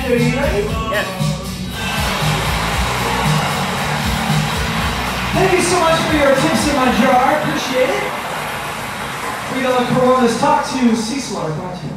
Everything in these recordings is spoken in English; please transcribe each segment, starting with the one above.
Are you ready? Yes. Thank you so much for your tips in my jar. Appreciate it. We got Coronas. Talk to Cecil, our bartender.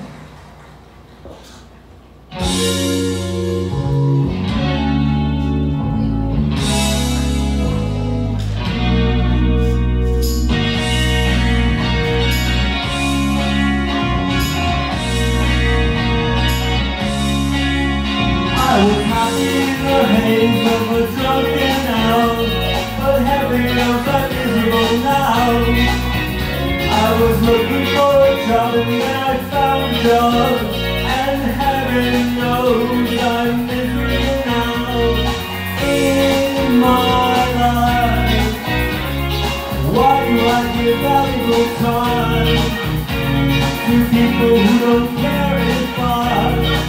I was happy in the haze of a drunken hour, but heaven knows I'm miserable now. I was looking for a job and then I found a job, and heaven knows I'm miserable now. In my life, why do I give valuable time to people who don't care if I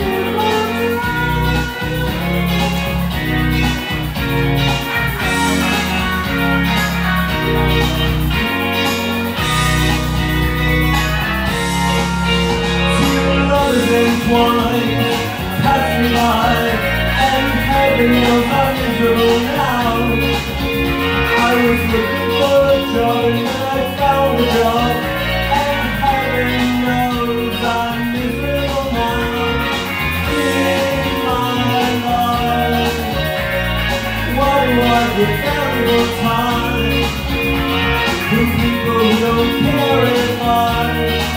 entwined, pass me by, and heaven knows I'm miserable now. I was looking for a job and then I found a job, and heaven knows I'm miserable now. In my life, why do I give valuable time to people who don't care if I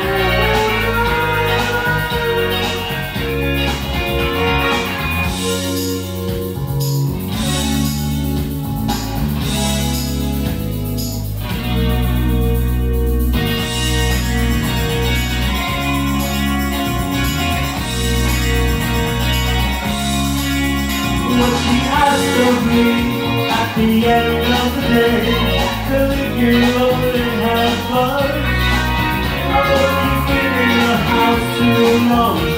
what she asked of me at the end of the day, to leave you alone and have fun. I won't keep in the house too long.